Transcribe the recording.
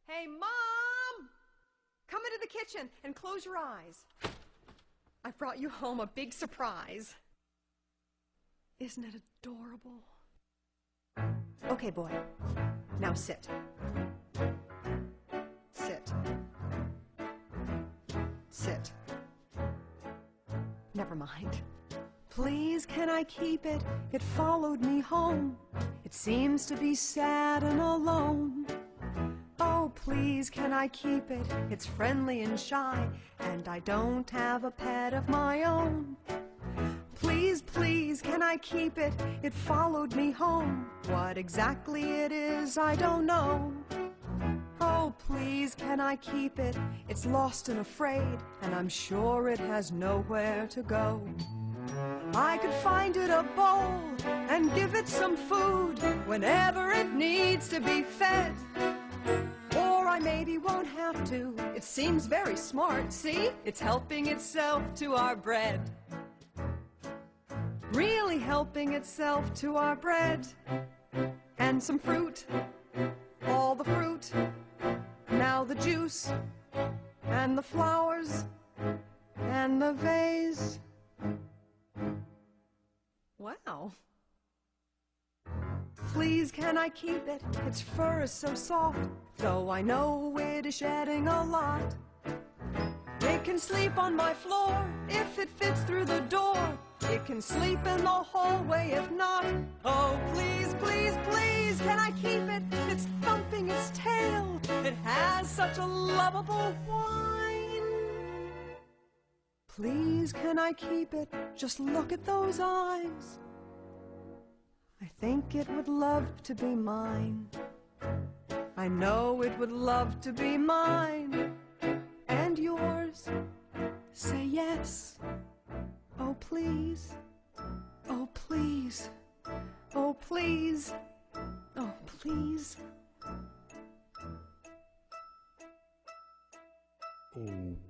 Hey, Mom! Come into the kitchen and close your eyes. I brought you home a big surprise. Isn't it adorable? Okay, boy. Now sit. Sit. Sit. Never mind. Please, can I keep it? It followed me home. It seems to be sad and alone. Oh, please, can I keep it? It's friendly and shy, and I don't have a pet of my own. Please, please, can I keep it? It followed me home. What exactly it is, I don't know. Oh, please, can I keep it? It's lost and afraid, and I'm sure it has nowhere to go. I could find it a bowl and give it some food whenever it needs to be fed. Or I maybe won't have to. It seems very smart, see? It's helping itself to our bread. Really helping itself to our bread. And some fruit, all the fruit. Now the juice, and the flowers, and the vase. Wow. Please, can I keep it? Its fur is so soft, though I know it is shedding a lot. It can sleep on my floor if it fits through the door. It can sleep in the hallway if not. Oh, please, please, please, can I keep it? It's thumping its tail. It has such a lovable whine. Please, can I keep it? Just look at those eyes. I think it would love to be mine. I know it would love to be mine. And yours. Say yes. Oh, please. Oh, please. Oh, please. Oh, please. Oh,